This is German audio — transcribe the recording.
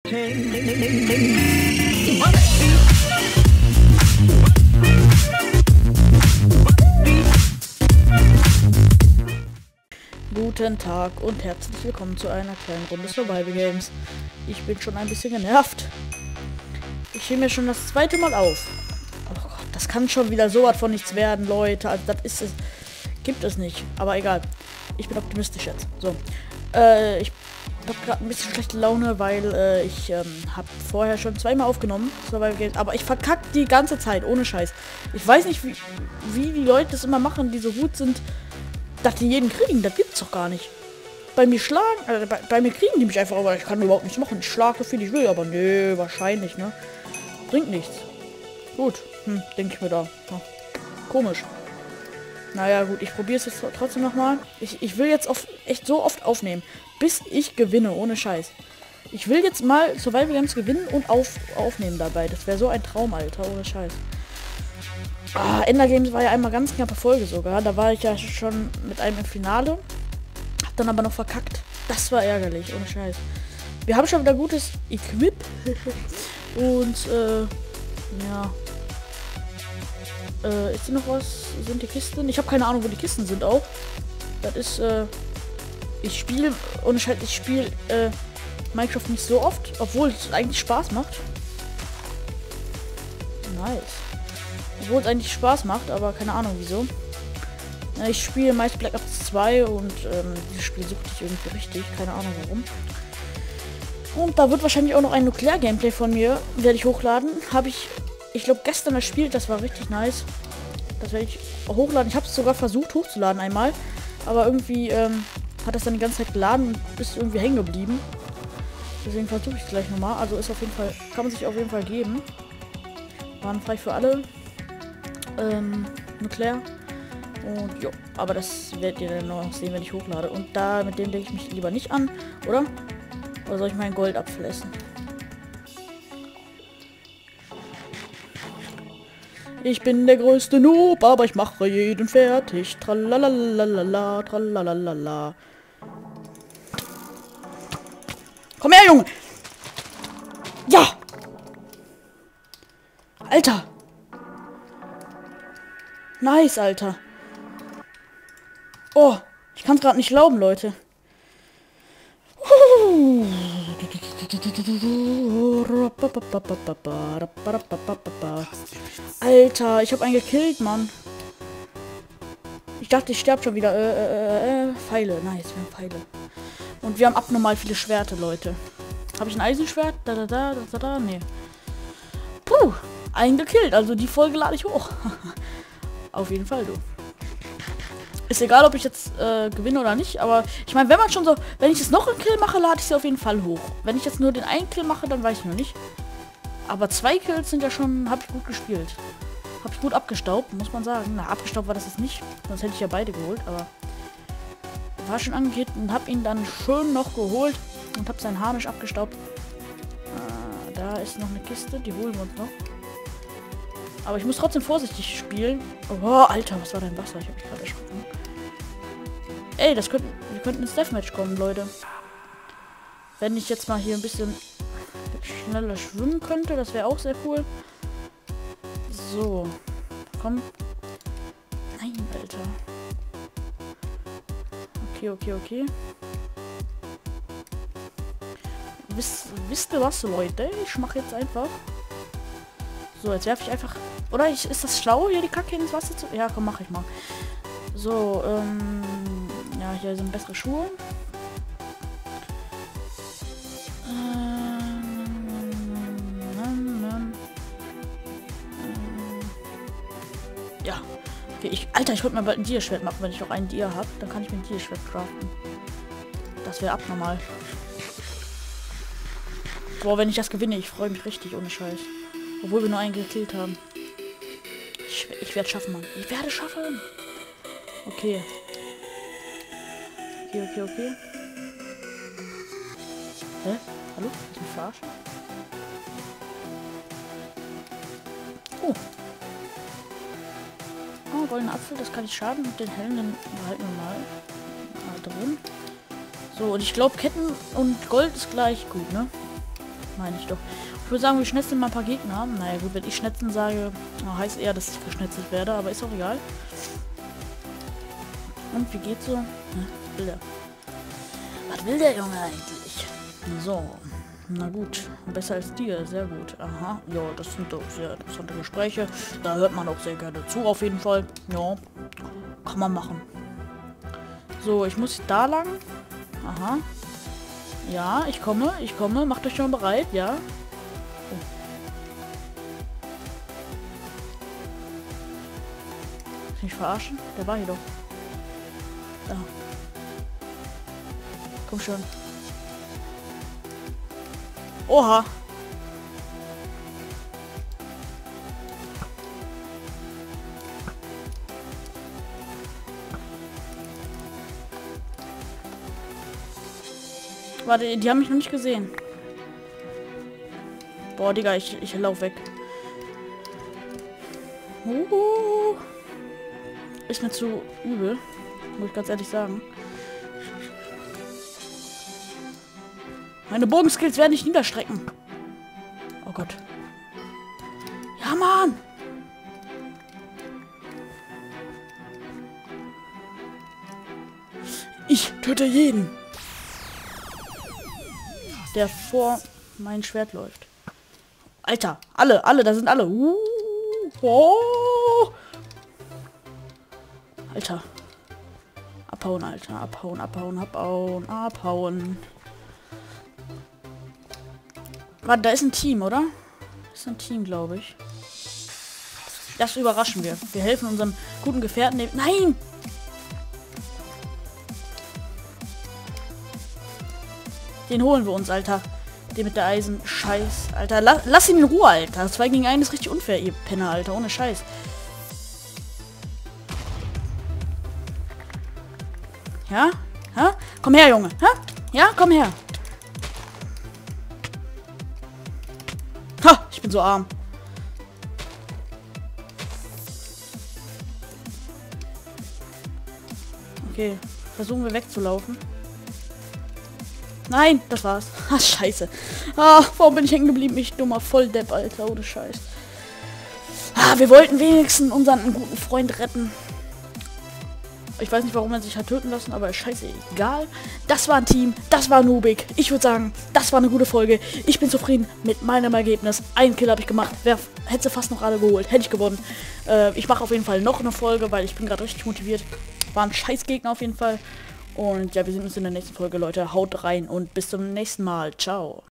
Guten Tag und herzlich willkommen zu einer kleinen Runde Survival Games. Ich bin schon ein bisschen genervt. Ich stehe mir schon das zweite Mal auf. Oh Gott, das kann schon wieder so was von nichts werden, Leute. Also das ist es. Gibt es nicht. Aber egal. Ich bin optimistisch jetzt. So. Ich habe gerade ein bisschen schlechte Laune, weil ich habe vorher schon zweimal aufgenommen. Survival Games. Aber ich verkacke die ganze Zeit. Ohne Scheiß. Ich weiß nicht, wie die Leute das immer machen, die so gut sind, dass die jeden kriegen. Das gibt's doch gar nicht. Bei mir schlagen, bei mir kriegen die mich einfach, aber ich kann überhaupt nichts machen. Ich schlage so viel ich will, aber nö, wahrscheinlich, ne? Bringt nichts. Gut, denke ich mir da. Ja. Komisch. Naja, gut, ich probiere es jetzt trotzdem nochmal. Ich will jetzt echt so oft aufnehmen, bis ich gewinne, ohne Scheiß. Ich will jetzt mal Survival Games gewinnen und aufnehmen dabei. Das wäre so ein Traum, Alter, ohne Scheiß. Ender Games war ja einmal ganz knappe Folge sogar. Da war ich ja schon mit einem im Finale. Hab dann aber noch verkackt. Das war ärgerlich, ohne Scheiß. Wir haben schon wieder gutes Equip. Und, ja. Ist hier noch was? Sind die Kisten? Ich habe keine Ahnung, wo die Kisten sind auch. Das ist, ich spiele, ohne Scheiß, ich spiele, Minecraft nicht so oft. Obwohl es eigentlich Spaß macht. Nice. Obwohl es eigentlich Spaß macht, aber keine Ahnung wieso. Ich spiele meist Black Ops 2 und dieses Spiel sucht ich irgendwie richtig. Keine Ahnung warum. Und da wird wahrscheinlich auch noch ein Nuklear-Gameplay von mir, werde ich hochladen. Habe ich glaube gestern gespielt, das war richtig nice. Das werde ich hochladen. Ich habe es sogar versucht hochzuladen einmal. Aber irgendwie hat das dann die ganze Zeit geladen und ist irgendwie hängen geblieben. Deswegen versuche ich es gleich nochmal. Also ist auf jeden Fall, kann man sich auf jeden Fall geben. Waren frei für alle. Nuklear. Und jo, aber das werdet ihr dann noch sehen, wenn ich hochlade. Und da, mit dem denke ich mich lieber nicht an, oder? Oder soll ich meinen Goldapfel essen? Ich bin der größte Noob, aber ich mache jeden fertig. Tralalalala, tralalalala. Komm her, Junge! Ja! Alter! Nice, Alter. Oh, ich kann es gerade nicht glauben, Leute. Alter, ich habe einen gekillt, Mann. Ich dachte, ich sterbe schon wieder. Pfeile. Nice, wir haben Pfeile. Und wir haben abnormal viele Schwerte, Leute. Habe ich ein Eisenschwert? Da. Nee. Puh, einen gekillt. Also die Folge lade ich hoch. Auf jeden Fall, du. Ist egal, ob ich jetzt gewinne oder nicht, aber ich meine, wenn man schon so, wenn ich jetzt noch einen Kill mache, lade ich sie auf jeden Fall hoch. Wenn ich jetzt nur den einen Kill mache, dann weiß ich noch nicht. Aber 2 Kills sind ja schon, habe ich gut gespielt. Habe ich gut abgestaubt, muss man sagen. Na, abgestaubt war das jetzt nicht, sonst hätte ich ja beide geholt, aber war schon angeht und habe ihn dann schön noch geholt und habe seinen Harnisch abgestaubt. Da ist noch eine Kiste, die holen wir uns noch. Aber ich muss trotzdem vorsichtig spielen. Oh, Alter, was war dein Wasser? Ich habe mich gerade erschrocken. Ey, wir könnten ins Deathmatch kommen, Leute. Wenn ich jetzt mal hier ein bisschen schneller schwimmen könnte, das wäre auch sehr cool. So. Komm. Nein, Alter. Okay. Wisst ihr was, Leute? Ich mache jetzt einfach... So, jetzt werfe ich einfach... Oder ist das schlau, hier die Kacke ins Wasser zu... Ja, komm, mach ich mal. So, ja, hier sind bessere Schuhe. Ja. Okay, Alter, ich wollte mal bald ein Dia-Schwert machen, wenn ich noch ein Dia habe. Dann kann ich mir ein Dia-Schwert craften. Das wäre abnormal. Boah, wenn ich das gewinne, ich freue mich richtig, ohne Scheiß. Obwohl wir nur einen gekillt haben. Ich werde schaffen, Mann. Ich werde schaffen. Okay. Okay. Hä? Hallo? Ist mich verarscht? Oh. Oh, goldener Apfel, das kann nicht schaden. Und den hellen, den behalten wir mal drin. So, und ich glaube, Ketten und Gold ist gleich gut, ne? meine ich doch. Ich würde sagen, wir schnetzeln mal ein paar Gegner. Naja gut, wenn ich schnetzeln sage, heißt eher, dass ich verschnetzelt werde, aber ist auch egal. Und wie geht's so? Was will der? Was will der Junge eigentlich? So. Na gut. Besser als dir. Sehr gut. Aha. Ja, das sind doch sehr interessante Gespräche. Da hört man auch sehr gerne zu, auf jeden Fall. Ja. Kann man machen. So, ich muss da lang. Aha. Ja, ich komme. Macht euch schon bereit, ja. Oh. Mich verarschen? Der war hier doch. Da. Komm schon. Oha. Warte, die haben mich noch nicht gesehen. Boah, Digga, ich lauf weg. Ist mir zu übel. Muss ich ganz ehrlich sagen. Meine Bogenskills werden nicht niederstrecken. Oh Gott. Ja, Mann! Ich töte jeden, der vor mein Schwert läuft. Alter, alle, da sind alle. Oh. Alter. Abhauen, Alter. Abhauen. Warte, da ist ein Team, oder? Das ist ein Team, glaube ich. Das überraschen wir. Wir helfen unseren guten Gefährten. Nein! Den holen wir uns, Alter. Den mit der Eisen. Scheiß, Alter. Lass ihn in Ruhe, Alter. 2 gegen 1 ist richtig unfair, ihr Penner, Alter. Ohne Scheiß. Ja? Ha? Komm her, Junge. Ha? Ja, komm her. Ha! Ich bin so arm. Okay. Versuchen wir wegzulaufen. Nein, das war's. Ah, scheiße. Ah, warum bin ich hängen geblieben? Ich dummer Volldepp, Alter. Ohne Scheiß. Ah, wir wollten wenigstens unseren guten Freund retten. Ich weiß nicht, warum er sich hat töten lassen, aber scheiße, egal. Das war ein Team, das war Nubik. Ich würde sagen, das war eine gute Folge. Ich bin zufrieden mit meinem Ergebnis. Einen Kill habe ich gemacht. Hätte sie fast noch alle geholt. Hätte ich gewonnen. Ich mache auf jeden Fall noch eine Folge, weil ich bin gerade richtig motiviert. War ein Scheißgegner auf jeden Fall. Und ja, wir sehen uns in der nächsten Folge, Leute. Haut rein und bis zum nächsten Mal. Ciao.